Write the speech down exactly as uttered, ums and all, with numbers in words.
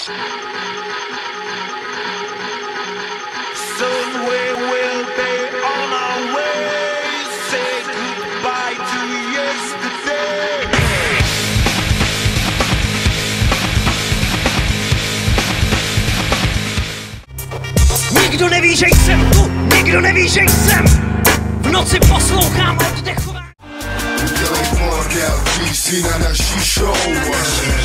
Soon we will be on our way. Say goodbye to yesterday. Nikdo neví, že jsem tu, nikdo neví, že jsem. V noci poslouchám oddechování. Udělej bordel, si na naší show.